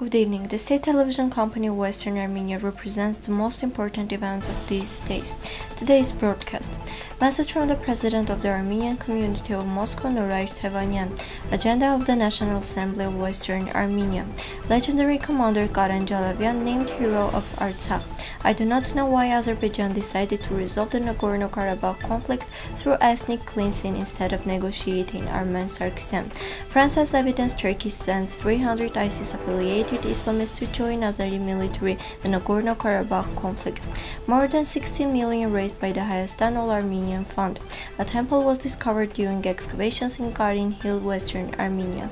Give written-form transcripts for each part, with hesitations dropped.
Good evening. The state television company Western Armenia represents the most important events of these days. Today's broadcast. Message from the President of the Armenian community of Moscow, Norayr Tevanyan. Agenda of the National Assembly of Western Armenia. Legendary commander Karen Jalavyan named Hero of Artsakh. I do not know why Azerbaijan decided to resolve the Nagorno-Karabakh conflict through ethnic cleansing instead of negotiating. Armen Sargsyan. France has evidence Turkey sent 300 ISIS-affiliated Islamists to join Azeri military in the Nagorno-Karabakh conflict. More than 16 million raised by the Hayastan All-Armenian Fund. A temple was discovered during excavations in Kahin Hill, Western Armenia.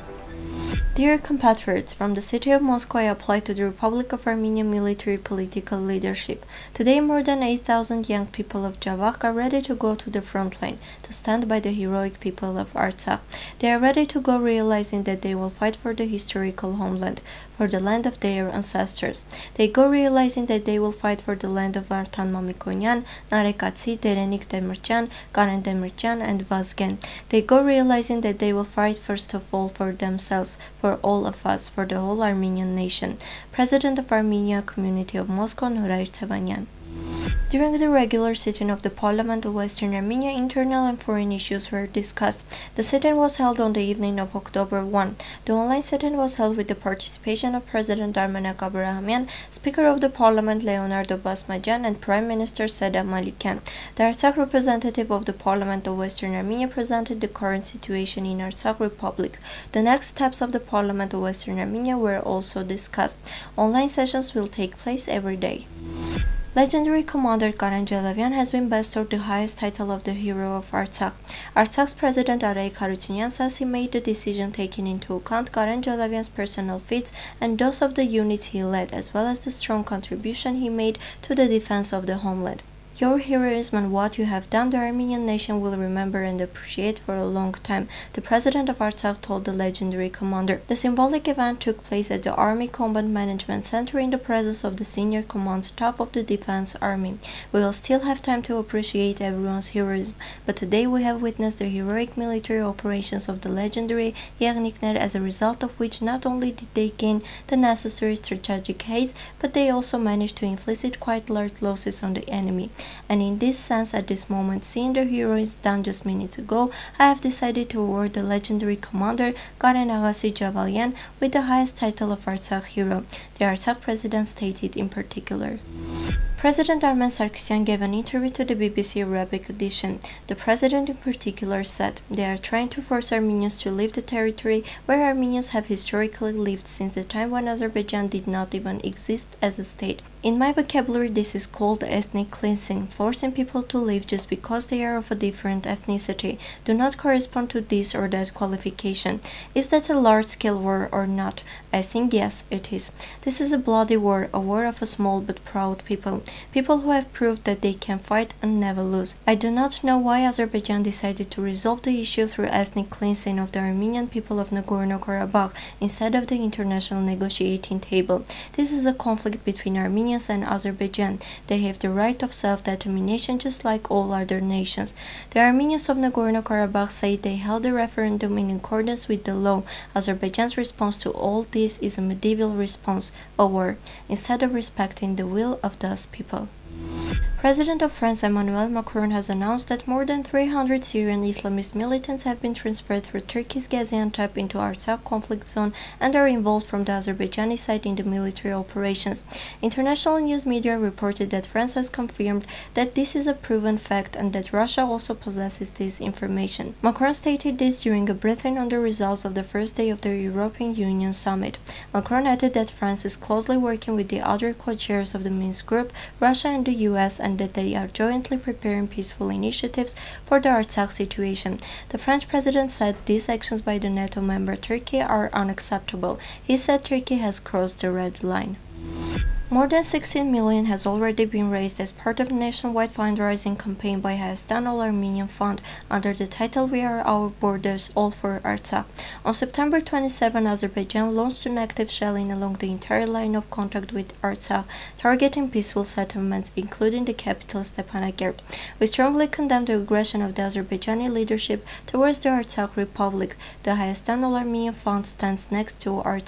Dear compatriots, from the city of Moscow I apply to the Republic of Armenia military political leadership. Today more than 8,000 young people of Javakh are ready to go to the front line, to stand by the heroic people of Artsakh. They are ready to go realizing that they will fight for the historical homeland, for the land of their ancestors. They go realizing that they will fight for the land of Artan Mamikonyan, Narekatsi, Derenik Demircan, Karen Demircan, and Vazgen. They go realizing that they will fight first of all for themselves, for all of us, for the whole Armenian nation. President of Armenia Community of Moscow, Norayr Tevanyan. During the regular sitting of the Parliament of Western Armenia, internal and foreign issues were discussed. The sitting was held on the evening of October 1. The online sitting was held with the participation of President Armen Sargsyan, Speaker of the Parliament Leonardo Basmajan, and Prime Minister Seda Malikian. The Artsakh representative of the Parliament of Western Armenia presented the current situation in Artsakh Republic. The next steps of the Parliament of Western Armenia were also discussed. Online sessions will take place every day. Legendary commander Karen Jalavyan has been bestowed the highest title of the Hero of Artsakh. Artsakh's president Armen says he made the decision taking into account Karen Jalavyan's personal feats and those of the units he led, as well as the strong contribution he made to the defense of the homeland. Your heroism and what you have done the Armenian nation will remember and appreciate for a long time, the president of Artsakh told the legendary commander. The symbolic event took place at the Army Combat Management Center in the presence of the senior command staff of the Defense Army. We will still have time to appreciate everyone's heroism, but today we have witnessed the heroic military operations of the legendary Yerevan, as a result of which not only did they gain the necessary strategic heights, but they also managed to inflict quite large losses on the enemy. And in this sense, at this moment, seeing the heroism done just minutes ago, I have decided to award the legendary commander Karen Jalavyan with the highest title of Artsakh Hero, the Artsakh president stated in particular. President Armen Sargsyan gave an interview to the BBC Arabic edition. The president in particular said, "They are trying to force Armenians to leave the territory where Armenians have historically lived since the time when Azerbaijan did not even exist as a state. In my vocabulary, this is called ethnic cleansing, forcing people to leave just because they are of a different ethnicity, do not correspond to this or that qualification. Is that a large-scale war or not? I think yes, it is. This is a bloody war, a war of a small but proud people. People who have proved that they can fight and never lose. I do not know why Azerbaijan decided to resolve the issue through ethnic cleansing of the Armenian people of Nagorno-Karabakh instead of the international negotiating table. This is a conflict between Armenians and Azerbaijan. They have the right of self-determination just like all other nations. The Armenians of Nagorno-Karabakh say they held a referendum in accordance with the law. Azerbaijan's response to all this is a medieval response, a war, instead of respecting the will of those people. President of France Emmanuel Macron has announced that more than 300 Syrian Islamist militants have been transferred through Turkey's Gaziantep into Artsakh conflict zone and are involved from the Azerbaijani side in the military operations. International news media reported that France has confirmed that this is a proven fact and that Russia also possesses this information. Macron stated this during a briefing on the results of the first day of the European Union summit. Macron added that France is closely working with the other co-chairs of the Minsk group, Russia and the US, and that they are jointly preparing peaceful initiatives for the Artsakh situation. The French president said these actions by the NATO member Turkey are unacceptable. He said Turkey has crossed the red line. More than 16 million has already been raised as part of the nationwide fundraising campaign by Hayastan All-Armenian Fund under the title We Are Our Borders, All for Artsakh. On September 27, Azerbaijan launched an active shelling along the entire line of contact with Artsakh, targeting peaceful settlements, including the capital Stepanakert. We strongly condemn the aggression of the Azerbaijani leadership towards the Artsakh Republic. The Hayastan All-Armenian Fund stands next to Artsakh.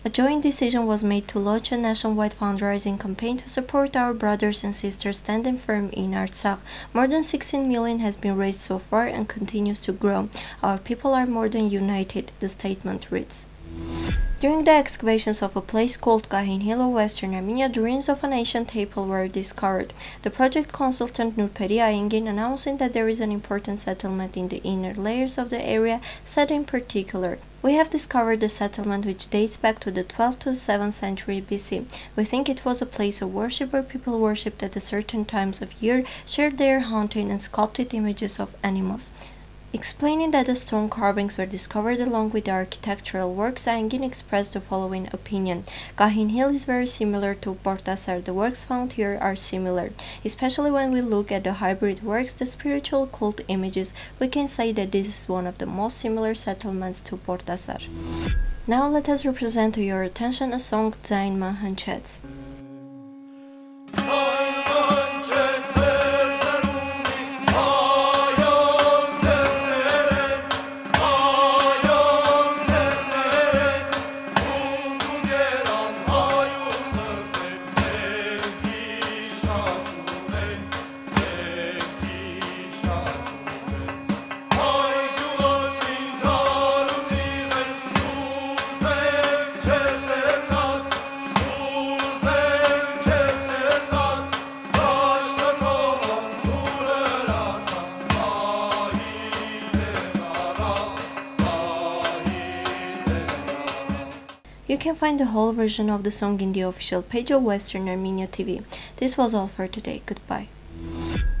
A joint decision was made to launch a nationwide fundraising campaign to support our brothers and sisters standing firm in Artsakh. More than 16 million has been raised so far and continues to grow. Our people are more than united, the statement reads. During the excavations of a place called Kahin Hill of Western Armenia, the ruins of an ancient temple were discovered. The project consultant Nurperi Ayengin, announcing that there is an important settlement in the inner layers of the area, said in particular, "We have discovered a settlement which dates back to the 12th to 7th century BC. We think it was a place of worship where people worshipped at certain times of year, shared their hunting and sculpted images of animals." Explaining that the stone carvings were discovered along with the architectural works, Ayengin expressed the following opinion. Kahin Hill is very similar to Portasar. The works found here are similar. Especially when we look at the hybrid works, the spiritual cult images, we can say that this is one of the most similar settlements to Portasar. Now let us represent to your attention a song Zain Mahanchet. You can find the whole version of the song in the official page of Western Armenia TV. This was all for today. Goodbye.